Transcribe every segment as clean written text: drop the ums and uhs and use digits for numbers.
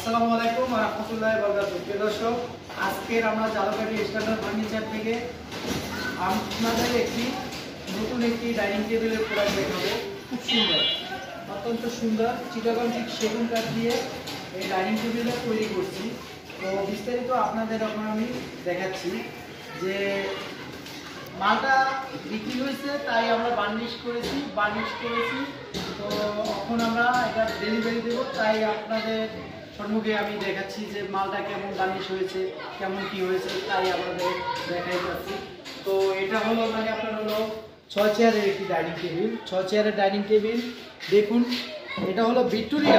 আসসালামু আলাইকুম ওয়া রাহমাতুল্লাহি ওয়া বারাকাতুহু। প্রিয় দর্শক, আজকের আমরা ঝালকাঠি স্ট্যান্ডার্ড ফার্নিচার থেকে আপনাদের নতুন একটি ডাইনিং টেবিলের প্রোডাক্ট দেখাবো। খুব সুন্দর, অত্যন্ত সুন্দর চিটাগং সেগুন কাঠ দিয়ে এই ডাইনিং টেবিলটা তৈরি করছি। তো বিস্তারিত আপনাদের এখন আমি দেখাচ্ছি যে মালটা বিক্রি হয়েছে, তাই আমরা বার্নিশ করেছি। তো এখন আমরা এটা ডেলিভারি দেবো, তাই আপনাদের সম্মুখে আমি দেখাচ্ছি যে মালটা কেমন বার্নিশ হয়েছে, কেমন কি হয়েছে, তাই আপনাদের দেখাই যাচ্ছি। তো এটা হলো আপনার হলো 6 চেয়ারের একটি ডাইনিং টেবিল। 6 চেয়ারের ডাইনিং টেবিল দেখুন, এটা হলো ভিক্টোরিয়া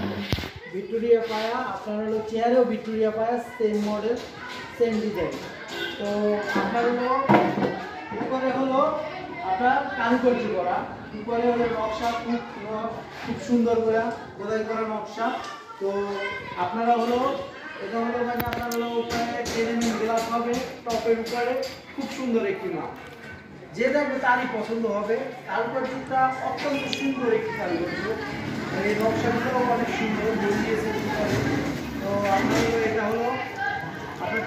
পায়া। আপনার হলো চেয়ারেও ভিক্টোরিয়া পায়া, সেম মডেল, সেম ডিজাইন। তো আপনার হলো উপরে হলো আপনার কারুকার্য করা, উপরে হলো নকশা খুব সুন্দর করে খোদাই করা নকশা। তো আপনারা হলো এটা হলো আপনার হলো উপরে টেলিমিন গ্লাস হবে টপের উপরে, খুব সুন্দর একটি মাল, যে দেখবে তারই পছন্দ হবে। কারুকার্যটা অত্যন্ত সুন্দর একটি কারুকার্য, এই নকশাগুলো অনেক সুন্দর বসিয়েছে। তো আপনার হলো এটা হলো আপনার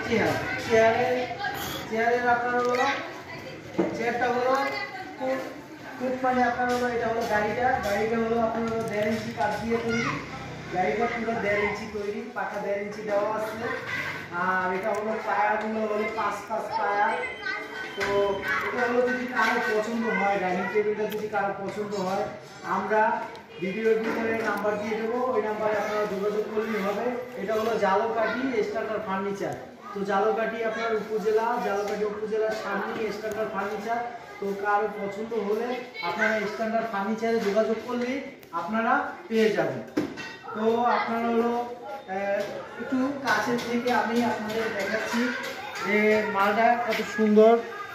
চেয়ারের আপনার হলো চেয়ারটা হলো খুব আপনার হলো এটা হলো গাড়িটা হলো আপনার হলো 1.5 ইঞ্চি কাঠ দিয়ে তৈরি। গাড়িটা পুরো 1.5 ইঞ্চি তৈরি, পাকা 1.5 ইঞ্চি দেওয়া আছে। আর এটা হলো পায়াগুলো হলো 5 পায়া। তো এটা হলো যদি কারো পছন্দ হয়, ডাইনিং টেবিলটা যদি কারো পছন্দ হয়, আমরা ভিডিওর ভিতরে নাম্বার দিয়ে দেবো, ওই নাম্বারে আপনারা যোগাযোগ করলেই হবে। এটা হলো ঝালকাঠি স্ট্যান্ডার্ড ফার্নিচার। তো ঝালকাঠি আপনার উপজেলার সামনে স্ট্যান্ডার্ড ফার্নিচার। তো কারো পছন্দ হলে আপনারা স্ট্যান্ডার্ড ফার্নিচারে যোগাযোগ করলেই আপনারা পেয়ে যাবেন। তো আপনারা হলো একটু কাছের থেকে আমি আপনাদের দেখাচ্ছি যে মালটা কত সুন্দর।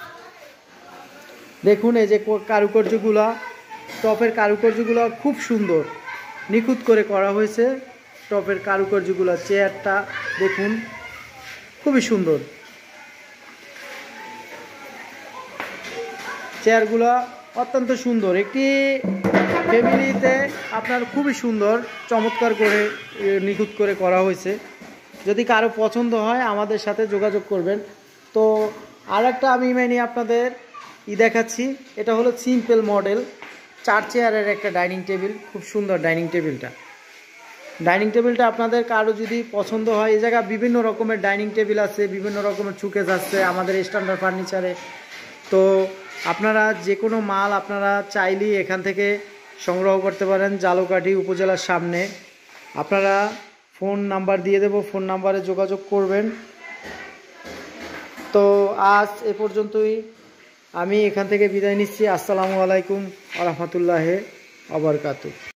দেখুন এই যে কারুকার্যগুলা, টপের কারুকার্যগুলো খুব সুন্দর, নিখুঁত করে করা হয়েছে। টপের কারুকার্যগুলো, চেয়ারটা দেখুন খুবই সুন্দর, চেয়ারগুলো অত্যন্ত সুন্দর। একটি ফ্যামিলিতে আপনার খুবই সুন্দর, চমৎকার করে নিখুঁত করে করা হয়েছে। যদি কারো পছন্দ হয় আমাদের সাথে যোগাযোগ করবেন। তো আর একটা আমি আপনাদের দেখাচ্ছি, এটা হলো সিম্পল মডেল 4 চেয়ারের একটা ডাইনিং টেবিল। খুব সুন্দর ডাইনিং টেবিলটা আপনাদের কারো যদি পছন্দ হয়, এই জায়গায় বিভিন্ন রকমের ডাইনিং টেবিল আছে, বিভিন্ন রকমের শোকেস আছে আমাদের স্ট্যান্ডার্ড ফার্নিচারে। তো আপনারা যে কোনো মাল আপনারা চাইলেই এখান থেকে সংগ্রহ করতে পারেন। ঝালকাঠি উপজেলার সামনে আপনারা ফোন নাম্বার দিয়ে দেব, ফোন নাম্বারে যোগাযোগ করবেন। তো আজ এ পর্যন্তই, আমি এখান থেকে বিদায় নিচ্ছি। আসসালামু আলাইকুম ওয়া রাহমাতুল্লাহি ওয়া বারাকাতুহু।